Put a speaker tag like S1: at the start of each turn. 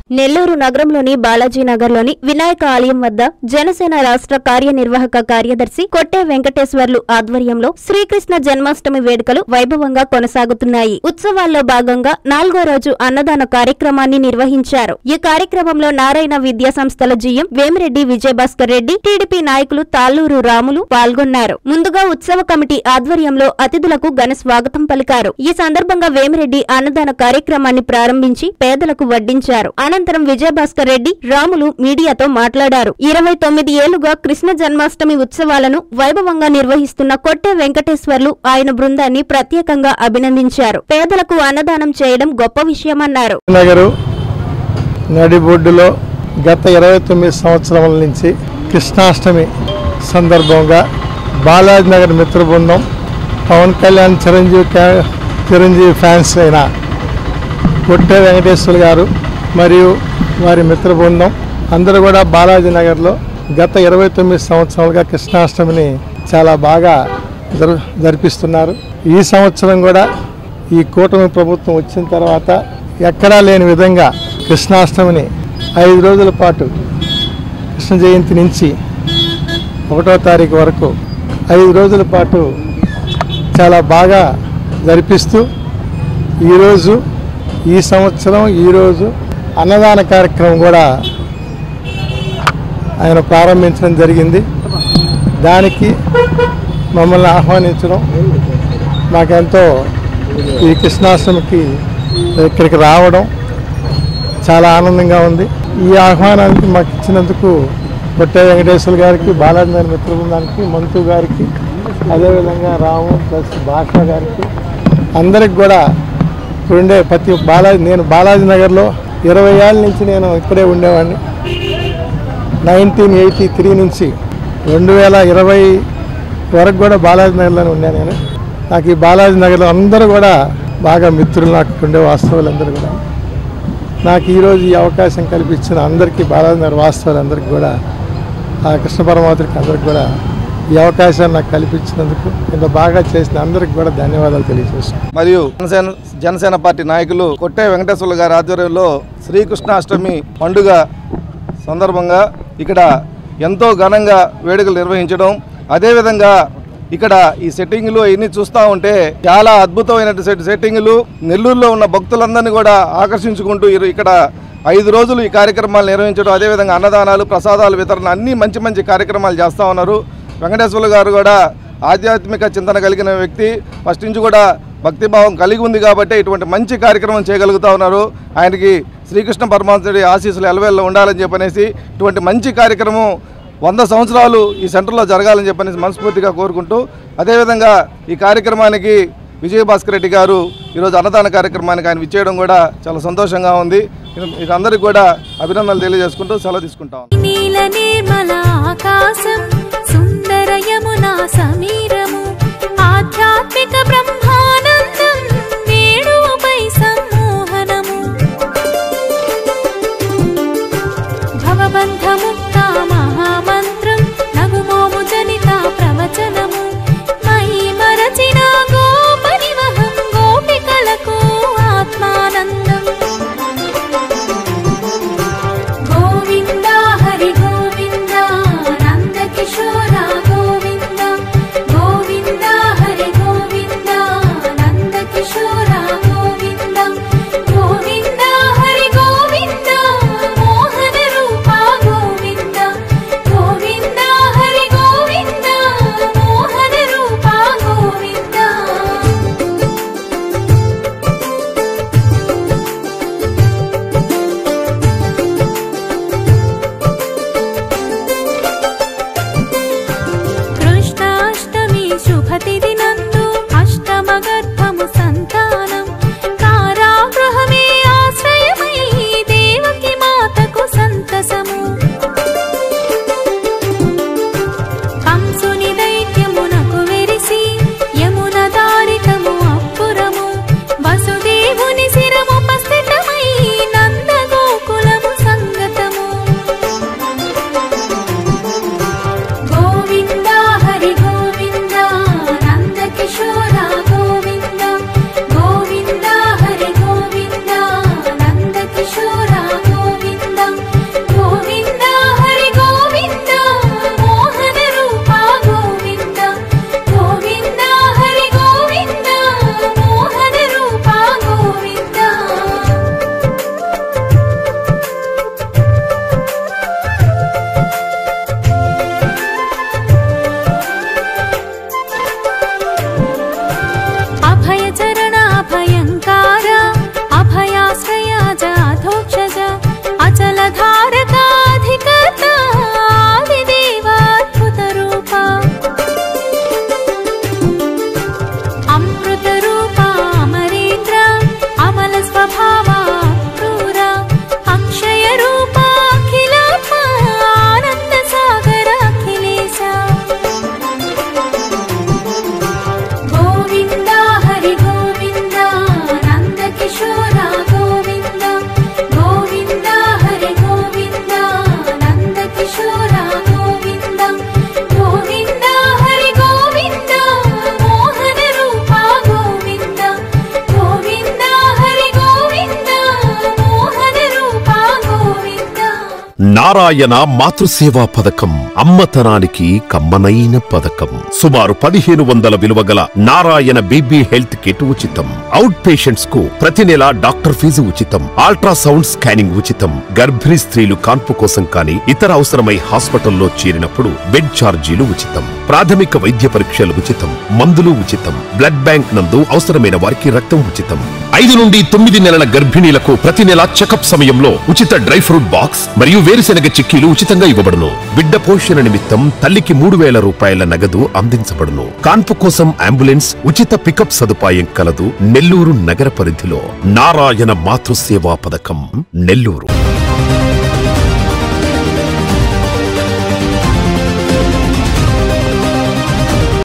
S1: నెల్లూరు నగరంలోని బాలాజీ నగర్లోని వినాయక ఆలయం వద్ద జనసేన రాష్ట్ర కార్యనిర్వాహక కార్యదర్శి కొట్టే వెంకటేశ్వర్లు ఆధ్వర్యంలో శ్రీకృష్ణ జన్మాష్టమి వేడుకలు వైభవంగా కొనసాగుతున్నాయి. ఉత్సవాల్లో భాగంగా 4వ రోజు అన్నదాన కార్యక్రమాన్ని నిర్వహించారు. ఈ కార్యక్రమంలో నారాయణ విద్యా సంస్థల జీఎం వేమిరెడ్డి విజయభాస్కర్ రెడ్డి, టీడీపీ నాయకులు తాళ్లూరు రాములు పాల్గొన్నారు. ముందుగా ఉత్సవ కమిటీ ఆధ్వర్యంలో అతిథులకు ఘన స్వాగతం పలికారు. ఈ సందర్భంగా వేమిరెడ్డి అన్నదాన కార్యక్రమాన్ని ప్రారంభించి పేదలకు వడ్డించారు. అనంతరం విజయభాస్కర్ రెడ్డి, రాములు మీడియాతో మాట్లాడారు. 29 ఏళ్లుగా కృష్ణ జన్మాష్టమి ఉత్సవాలను వైభవంగా నిర్వహిస్తున్న కొట్టే వెంకటేశ్వర్లు ఆయన బృందాన్ని ప్రత్యేకంగా అభినందించారు. పేదలకు అన్నదానం చేయడం గొప్ప విషయమన్నారు.
S2: నడిబొడ్డులో గత 29 సంవత్సరాల నుంచి కృష్ణాష్టమి సందర్భంగా బాలాజీ నగర్ మిత్ర బృందం, పవన్ కళ్యాణ్ చిరంజీవి ఫ్యాన్స్ అయిన కొట్టే వెంకటేశ్వర గారు మరియు వారి మిత్ర బృందం అందరూ కూడా బాలాజీ నగర్లో గత 29 సంవత్సరాలుగా కృష్ణాష్టమిని చాలా బాగా జరిపిస్తున్నారు. ఈ సంవత్సరం కూడా ఈ కూటమి ప్రభుత్వం వచ్చిన తర్వాత ఎక్కడా లేని విధంగా కృష్ణాష్టమిని 5 రోజుల పాటు కృష్ణ జయంతి నుంచి 1వ తారీఖు వరకు 5 రోజుల పాటు చాలా బాగా జరిపిస్తూ ఈ సంవత్సరం ఈరోజు అన్నదాన కార్యక్రమం కూడా ఆయన ప్రారంభించడం జరిగింది. దానికి మమ్మల్ని ఆహ్వానించడం మాకెంతో ఈ కృష్ణాష్టమికి ఇక్కడికి రావడం చాలా ఆనందంగా ఉంది. ఈ ఆహ్వానానికి మాకు ఇచ్చినందుకు కొట్టే వెంకటేశ్వర గారికి, బాలాజీ నగర్ మిత్ర బృందానికి, మంతు గారికి, అదేవిధంగా రాము ప్లస్ భాష గారికి, అందరికి కూడా ఉండే నేను బాలాజీ నగర్లో 20 ఏళ్ళ నుంచి నేను ఇక్కడే ఉండేవాడిని. 1983 నుంచి 2020 వరకు కూడా బాలాజీ నగర్లోనే ఉన్నాను నేను. నాకు ఈ బాలాజీ నగర్లో అందరూ కూడా బాగా మిత్రులు, నాకు ఉండే వాస్తవాలందరూ కూడా. నాకు ఈరోజు ఈ అవకాశం కల్పించిన అందరికీ, బాలాజీ నగర్ వాస్తవాలందరికీ కూడా, ఆ కృష్ణ పరమాత్మకి అందరికి కూడా ఈ అవకాశాన్ని నాకు కల్పించినందుకు, ఇంత బాగా చేసిన అందరికి కూడా ధన్యవాదాలు తెలియజేస్తున్నాను.
S3: మరియు జనసేన పార్టీ నాయకులు కొట్టే వెంకటేశ్వర్లు గారి ఆధ్వర్యంలో శ్రీకృష్ణాష్టమి పండుగ సందర్భంగా ఇక్కడ ఎంతో ఘనంగా వేడుకలు నిర్వహించడం, అదేవిధంగా ఇక్కడ ఈ సెట్టింగ్లు ఇవన్నీ చూస్తూ ఉంటే చాలా అద్భుతమైనటువంటి సెట్టింగ్లు, నెల్లూరులో ఉన్న భక్తులందరినీ కూడా ఆకర్షించుకుంటూ ఇక్కడ 5 రోజులు ఈ కార్యక్రమాలు నిర్వహించడం, అదేవిధంగా అన్నదానాలు, ప్రసాదాలు వితరణ అన్ని మంచి కార్యక్రమాలు చేస్తూ ఉన్నారు. వెంకటేశ్వర్లు గారు కూడా ఆధ్యాత్మిక చింతన కలిగిన వ్యక్తి, ఫస్ట్ నుంచి కూడా భక్తిభావం కలిగి ఉంది కాబట్టి ఇటువంటి మంచి కార్యక్రమం చేయగలుగుతూ ఉన్నారు. ఆయనకి శ్రీకృష్ణ పరమాత్ముడి ఆశీస్సులు ఎలవేళ్ళలో ఉండాలని చెప్పనేసి ఇటువంటి మంచి కార్యక్రమం 100 సంవత్సరాలు ఈ సెంటర్లో జరగాలని చెప్పనేసి మనస్ఫూర్తిగా కోరుకుంటూ, అదేవిధంగా ఈ కార్యక్రమానికి విజయభాస్కర్ రెడ్డి గారు ఈరోజు అన్నదాన కార్యక్రమానికి ఆయన విచ్చేయడం కూడా చాలా సంతోషంగా ఉంది. అందరికీ కూడా అభినందనలు తెలియజేసుకుంటూ సెలవు తీసుకుంటాం.
S4: సుందరయమునా సమీరము ఆధ్యాత్మిక బ్రహ్మానందం వేణుపై సమ్మోహనము భవబంధముక్త మహామంత్రం నగుమోము జనిత ప్రవచనము మహి మరచిన గోపరివహం గోపికలకు ఆత్మానందం గోవింద హరి గోవింద నందకిశోర గోవింద గోవింద హరి గోవింద నందకిశోర గోవింద గోవింద హరి గోవింద మోహన రూప గోవింద గోవింద హరి గోవింద మోహన రూప గోవింద కృష్ణాష్టమి శుభతిథి నందు అష్టమగర్భము సంతానం కారాగృహమే ఆశ్రయమై దేవకి మాతకు సంతసము కంసుని దైత్యమునకు వెరిసి యమున దారితము అప్పురము వసుదేవుని శిరముపస్థితమై నందగోకులము సంగతము గోవింద హరి గోవింద నందకిశోర గోవింద గోవింద
S5: నారాయణ మాతృసేవా పథకం అమ్మతనానికి కమ్మనైన పథకం. సుమారు 1500 విలువ గల నారాయణ బేబీ హెల్త్ కిట్ ఉచితం. అవుట్ పేషెంట్స్ కు ప్రతి నెల డాక్టర్ ఫీజు ఉచితం. అల్ట్రాసౌండ్ స్కానింగ్ ఉచితం. గర్భిణీ స్త్రీలు కాన్పు కోసం కానీ ఇతర అవసరమై హాస్పిటల్లో చేరినప్పుడు బెడ్ ఛార్జీలు ఉచితం. ప్రాథమిక వైద్య పరీక్షలు ఉచితం. మందులు ఉచితం. బ్లడ్ బ్యాంక్ నందు అవసరమైన వారికి రక్తం ఉచితం. 5 నుండి 9 నెలల గర్భిణీలకు ప్రతి నెల చెకప్ సమయంలో ఉచిత డ్రై ఫ్రూట్ బాక్స్ మరియు వేరుశెనగ చిక్కీలు ఉచితంగా ఇవ్వబడును. బిడ్డ పోషణ నిమిత్తం తల్లికి 3000 రూపాయల నగదు అందించబడును. కాన్పు కోసం అంబులెన్స్ ఉచిత పికప్ సదుపాయం కలదు. నెల్లూరు నగర పరిధిలో నారాయణ మాతృసేవా పథకం, నెల్లూరు.